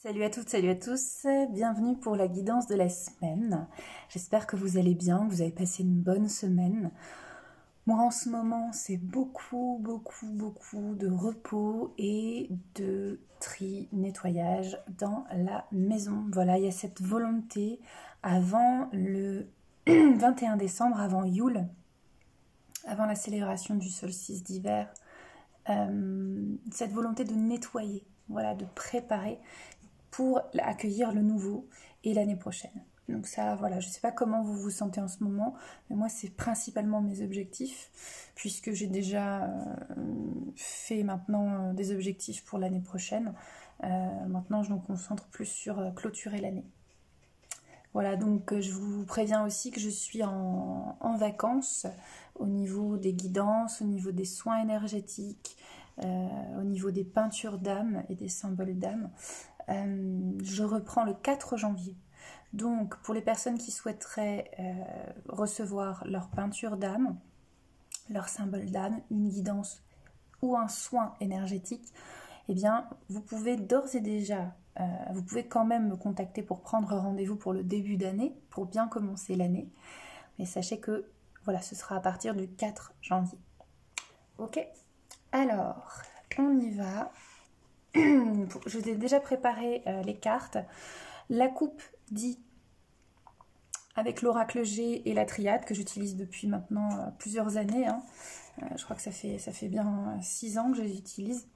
Salut à toutes, salut à tous, bienvenue pour la guidance de la semaine. J'espère que vous allez bien, que vous avez passé une bonne semaine. Moi en ce moment c'est beaucoup de repos et de tri, nettoyage dans la maison. Voilà, il y a cette volonté avant le 21 décembre, avant Yule, avant la célébration du solstice d'hiver, cette volonté de nettoyer, voilà, de préparer pour accueillir le nouveau et l'année prochaine. Donc ça, voilà, je ne sais pas comment vous vous sentez en ce moment, mais moi c'est principalement mes objectifs, puisque j'ai déjà fait maintenant des objectifs pour l'année prochaine. Maintenant je me concentre plus sur clôturer l'année. Voilà, donc je vous préviens aussi que je suis en vacances au niveau des guidances, au niveau des soins énergétiques, au niveau des peintures d'âme et des symboles d'âme. Je reprends le 4 janvier. Donc, pour les personnes qui souhaiteraient recevoir leur peinture d'âme, leur symbole d'âme, une guidance ou un soin énergétique, eh bien, vous pouvez d'ores et déjà, vous pouvez quand même me contacter pour prendre rendez-vous pour le début d'année, pour bien commencer l'année. Mais sachez que, voilà, ce sera à partir du 4 janvier. Ok? Alors, on y va. Je vous ai déjà préparé les cartes. La coupe dit, avec l'oracle G et la triade que j'utilise depuis maintenant plusieurs années. Je crois que ça fait bien 6 ans que je les utilise.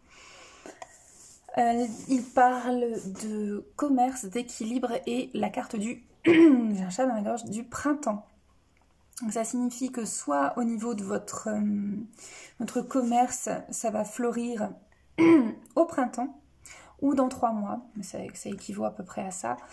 Il parle de commerce, d'équilibre et la carte du j'ai un chat dans la gorge, du printemps. Donc ça signifie que soit au niveau de votre commerce, ça va fleurir au printemps ou dans 3 mois, ça équivaut à peu près à ça.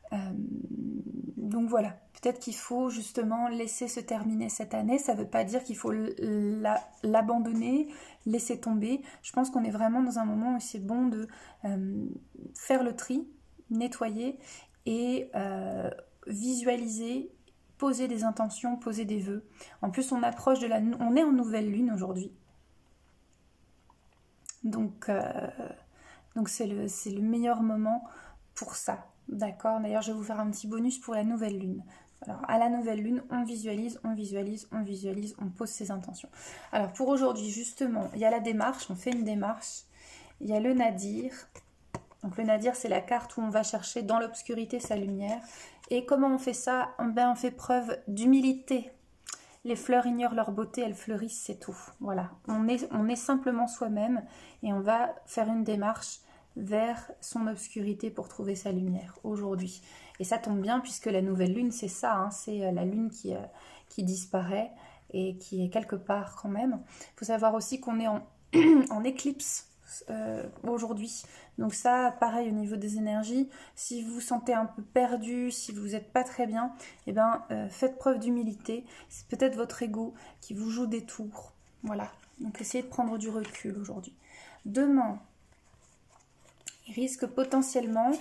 Donc voilà, peut-être qu'il faut justement laisser se terminer cette année. Ça ne veut pas dire qu'il faut l'abandonner, laisser tomber. Je pense qu'on est vraiment dans un moment où c'est bon de faire le tri, nettoyer et visualiser, poser des intentions, poser des vœux. En plus, on approche de on est en nouvelle lune aujourd'hui. Donc c'est le meilleur moment pour ça. D'accord? D'ailleurs, je vais vous faire un petit bonus pour la nouvelle lune. Alors, à la nouvelle lune, on visualise, on pose ses intentions. Alors, pour aujourd'hui, justement, il y a la démarche, on fait une démarche. Il y a le nadir. Donc, le nadir, c'est la carte où on va chercher dans l'obscurité sa lumière. Et comment on fait ça? On fait preuve d'humilité. Les fleurs ignorent leur beauté, elles fleurissent, c'est tout. Voilà, on est simplement soi-même et on va faire une démarche vers son obscurité pour trouver sa lumière aujourd'hui. Et ça tombe bien puisque la nouvelle lune, c'est ça, c'est la lune qui disparaît et qui est quelque part quand même. Il faut savoir aussi qu'on est en éclipse aujourd'hui. Donc ça, pareil au niveau des énergies, si vous vous sentez un peu perdu, si vous n'êtes pas très bien, eh ben, faites preuve d'humilité. C'est peut-être votre ego qui vous joue des tours. Voilà, donc essayez de prendre du recul aujourd'hui. Demain, il risque potentiellement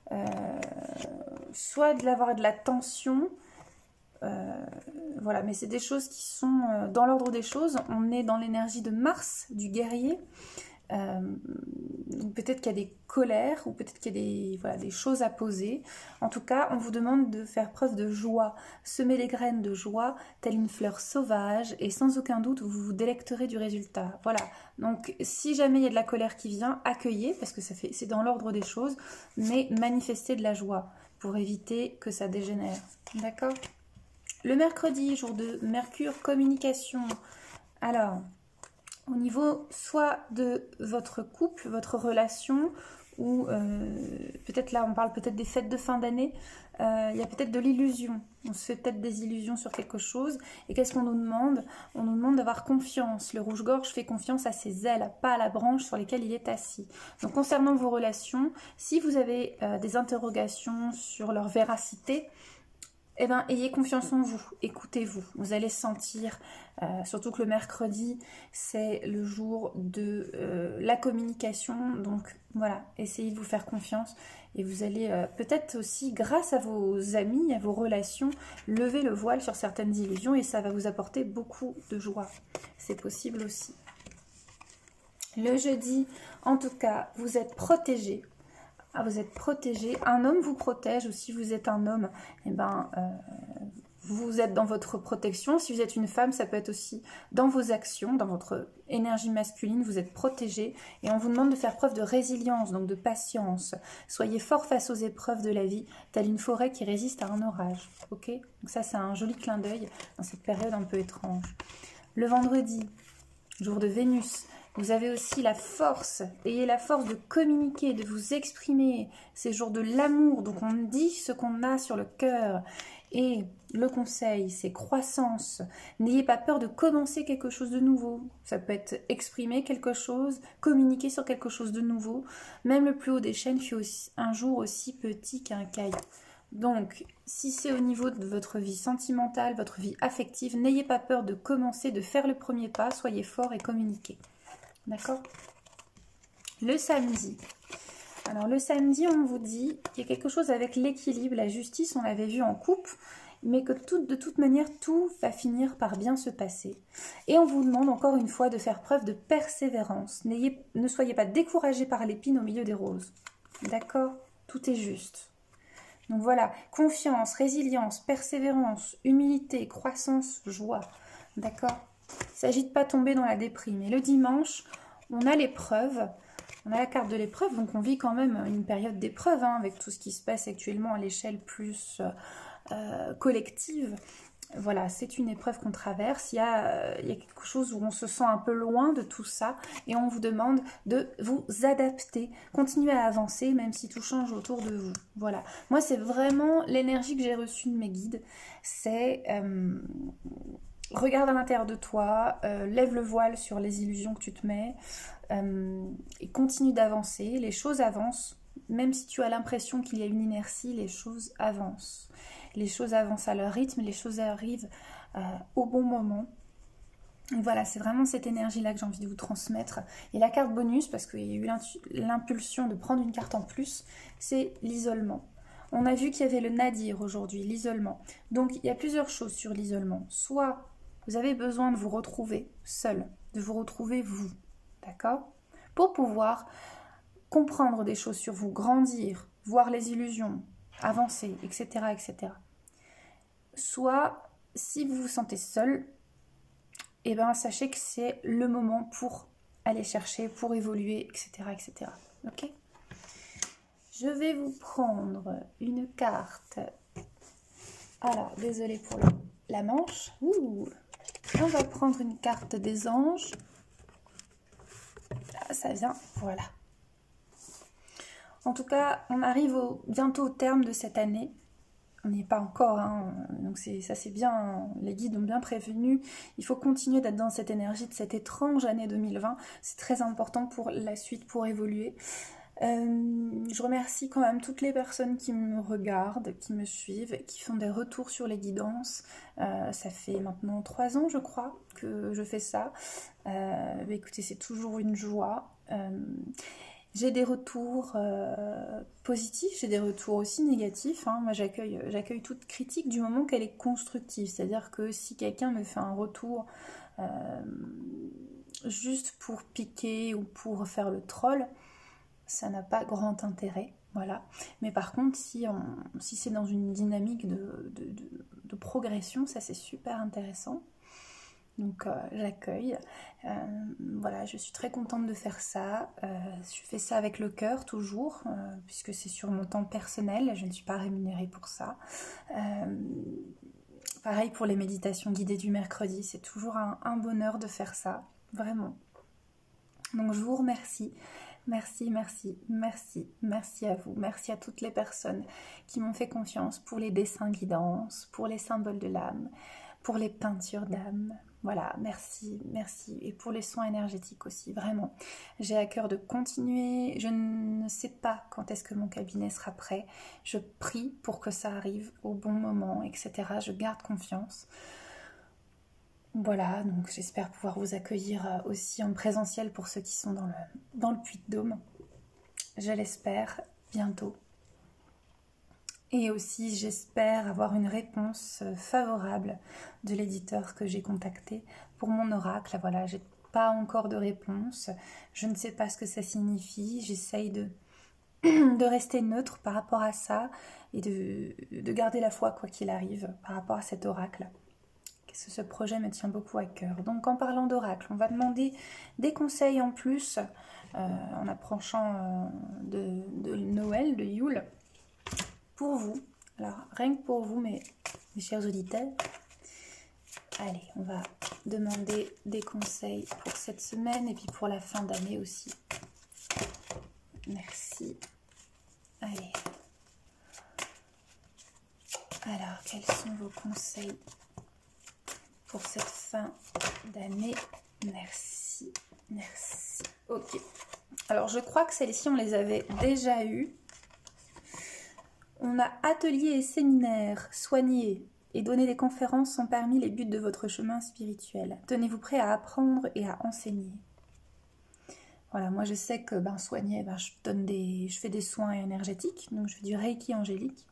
soit d'avoir de la tension, voilà, mais c'est des choses qui sont dans l'ordre des choses. On est dans l'énergie de Mars, du guerrier. Peut-être qu'il y a des colères ou peut-être qu'il y a des choses à poser. En tout cas, on vous demande de faire preuve de joie, semer les graines de joie telle une fleur sauvage et sans aucun doute vous vous délecterez du résultat. Voilà, donc si jamais il y a de la colère qui vient, accueillez parce que c'est dans l'ordre des choses, mais manifestez de la joie pour éviter que ça dégénère. D'accord? Le mercredi, jour de Mercure, communication. Alors, au niveau soit de votre couple, votre relation, ou peut-être là on parle peut-être des fêtes de fin d'année, il y a peut-être de l'illusion, on se fait peut-être des illusions sur quelque chose, et qu'est-ce qu'on nous demande? On nous demande d'avoir confiance. Le rouge-gorge fait confiance à ses ailes, pas à la branche sur laquelle il est assis. Donc concernant vos relations, si vous avez des interrogations sur leur véracité, eh bien, ayez confiance en vous, écoutez-vous, vous allez sentir, surtout que le mercredi, c'est le jour de la communication, donc voilà, essayez de vous faire confiance et vous allez peut-être aussi, grâce à vos amis, à vos relations, lever le voile sur certaines illusions et ça va vous apporter beaucoup de joie, c'est possible aussi. Le jeudi, en tout cas, vous êtes protégés. Ah, vous êtes protégé. Un homme vous protège, ou si vous êtes un homme, eh ben, vous êtes dans votre protection. Si vous êtes une femme, ça peut être aussi dans vos actions, dans votre énergie masculine, vous êtes protégé. Et on vous demande de faire preuve de résilience, donc de patience. Soyez fort face aux épreuves de la vie, telle une forêt qui résiste à un orage. Ok? Donc ça, c'est un joli clin d'œil dans cette période un peu étrange. Le vendredi, jour de Vénus, vous avez aussi la force, ayez la force de communiquer, de vous exprimer. C'est jour de l'amour, donc on dit ce qu'on a sur le cœur. Et le conseil, c'est croissance. N'ayez pas peur de commencer quelque chose de nouveau. Ça peut être exprimer quelque chose, communiquer sur quelque chose de nouveau. Même le plus haut des chaînes fut aussi, un jour aussi petit qu'un caillou. Donc, si c'est au niveau de votre vie sentimentale, votre vie affective, n'ayez pas peur de commencer, de faire le premier pas. Soyez fort et communiquez. D'accord? Le samedi. Alors le samedi, on vous dit qu'il y a quelque chose avec l'équilibre, la justice, on l'avait vu en couple, mais que de toute manière, tout va finir par bien se passer. Et on vous demande encore une fois de faire preuve de persévérance. Ne soyez pas découragés par l'épine au milieu des roses. D'accord? Tout est juste. Donc voilà, confiance, résilience, persévérance, humilité, croissance, joie. D'accord? Il s'agit de ne pas tomber dans la déprime. Et le dimanche, on a l'épreuve, on a la carte de l'épreuve, donc on vit quand même une période d'épreuve, hein, avec tout ce qui se passe actuellement à l'échelle plus collective. Voilà, c'est une épreuve qu'on traverse. Il y a quelque chose où on se sent un peu loin de tout ça et on vous demande de vous adapter, continuer à avancer même si tout change autour de vous. Voilà, moi c'est vraiment l'énergie que j'ai reçue de mes guides, c'est regarde à l'intérieur de toi, lève le voile sur les illusions que tu te mets et continue d'avancer. Les choses avancent, même si tu as l'impression qu'il y a une inertie, les choses avancent. Les choses avancent à leur rythme, les choses arrivent au bon moment. Donc voilà, c'est vraiment cette énergie-là que j'ai envie de vous transmettre. Et la carte bonus, parce qu'il y a eu l'impulsion de prendre une carte en plus, c'est l'isolement. On a vu qu'il y avait le nadir aujourd'hui, l'isolement. Donc il y a plusieurs choses sur l'isolement. Soit vous avez besoin de vous retrouver seul, de vous retrouver vous, d'accord? Pour pouvoir comprendre des choses sur vous, grandir, voir les illusions, avancer, etc., etc. Soit, si vous vous sentez seul, eh ben, sachez que c'est le moment pour aller chercher, pour évoluer, etc., etc. Ok? Je vais vous prendre une carte. Alors, désolée pour la manche. Ouh. On va prendre une carte des anges. Ah, ça vient, voilà. En tout cas, on arrive bientôt au terme de cette année. On n'y est pas encore, hein. Donc ça c'est bien, hein. Les guides ont bien prévenu. Il faut continuer d'être dans cette énergie de cette étrange année 2020. C'est très important pour la suite, pour évoluer. Je remercie quand même toutes les personnes qui me regardent, qui me suivent, qui font des retours sur les guidances. Ça fait maintenant 3 ans, je crois, que je fais ça. Écoutez, c'est toujours une joie. J'ai des retours positifs, j'ai des retours aussi négatifs. Hein. Moi, j'accueille toute critique du moment qu'elle est constructive. C'est-à-dire que si quelqu'un me fait un retour juste pour piquer ou pour faire le troll, ça n'a pas grand intérêt. Voilà. Mais par contre, si c'est dans une dynamique de progression, ça c'est super intéressant. Donc j'accueille. Voilà, je suis très contente de faire ça. Je fais ça avec le cœur toujours, puisque c'est sur mon temps personnel. Je ne suis pas rémunérée pour ça. Pareil pour les méditations guidées du mercredi. C'est toujours un bonheur de faire ça, vraiment. Donc je vous remercie. Merci, merci, merci, merci à vous. Merci à toutes les personnes qui m'ont fait confiance pour les dessins guidance, pour les symboles de l'âme, pour les peintures d'âme. Voilà, merci, merci. Et pour les soins énergétiques aussi, vraiment. J'ai à cœur de continuer. Je ne sais pas quand est-ce que mon cabinet sera prêt. Je prie pour que ça arrive au bon moment, etc. Je garde confiance. Voilà, donc j'espère pouvoir vous accueillir aussi en présentiel pour ceux qui sont dans le Puy-de-Dôme. Je l'espère bientôt. Et aussi, j'espère avoir une réponse favorable de l'éditeur que j'ai contacté pour mon oracle. Voilà, j'ai pas encore de réponse. Je ne sais pas ce que ça signifie. J'essaye de rester neutre par rapport à ça et de garder la foi quoi qu'il arrive par rapport à cet oracle. Parce que ce projet me tient beaucoup à cœur. Donc en parlant d'oracle, on va demander des conseils en plus en approchant de Noël, de Yule, pour vous. Alors rien que pour vous, mes chers auditeurs. Allez, on va demander des conseils pour cette semaine et puis pour la fin d'année aussi. Merci. Allez. Alors, quels sont vos conseils pour cette fin d'année? Merci. Merci. Ok. Alors, je crois que celles-ci, on les avait déjà eues. On a ateliers et séminaires, soigner et donner des conférences sont parmi les buts de votre chemin spirituel. Tenez-vous prêt à apprendre et à enseigner. Voilà, moi je sais que soigner, je fais des soins énergétiques, donc je fais du Reiki angélique.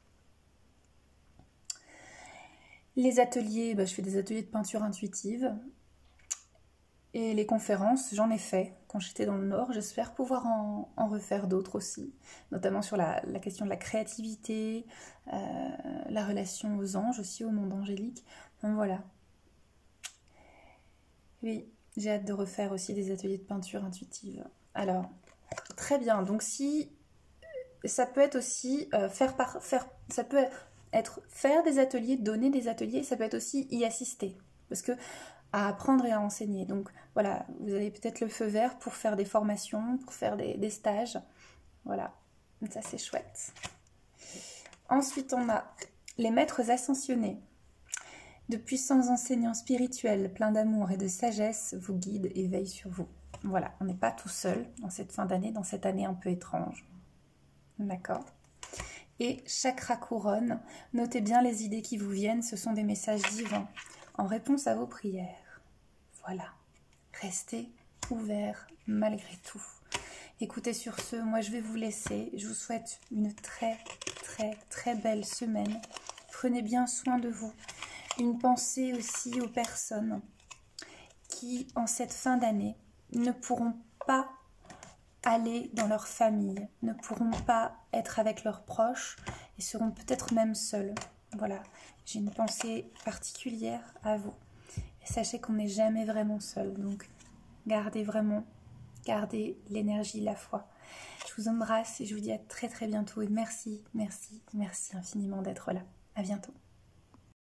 Les ateliers, je fais des ateliers de peinture intuitive. Et les conférences, j'en ai fait quand j'étais dans le Nord. J'espère pouvoir en refaire d'autres aussi, notamment sur la question de la créativité, la relation aux anges aussi, au monde angélique. Donc voilà. Oui, j'ai hâte de refaire aussi des ateliers de peinture intuitive. Alors, très bien. Donc si ça peut être aussi ça peut être faire des ateliers, donner des ateliers, ça peut être aussi y assister. Parce que à apprendre et à enseigner. Donc voilà, vous avez peut-être le feu vert pour faire des formations, pour faire des stages. Voilà, ça c'est chouette. Ensuite, on a les maîtres ascensionnés. De puissants enseignants spirituels, pleins d'amour et de sagesse, vous guident et veillent sur vous. Voilà, on n'est pas tout seul dans cette fin d'année, dans cette année un peu étrange. D'accord ? Et chakra couronne, notez bien les idées qui vous viennent, ce sont des messages divins en réponse à vos prières. Voilà, restez ouverts malgré tout. Écoutez, sur ce, moi je vais vous laisser. Je vous souhaite une très très très belle semaine. Prenez bien soin de vous. Une pensée aussi aux personnes qui, en cette fin d'année, ne pourront pas aller dans leur famille, ne pourront pas être avec leurs proches et seront peut-être même seuls. Voilà, j'ai une pensée particulière à vous. Et sachez qu'on n'est jamais vraiment seul, donc gardez l'énergie, la foi. Je vous embrasse et je vous dis à très très bientôt et merci, merci, merci infiniment d'être là. À bientôt.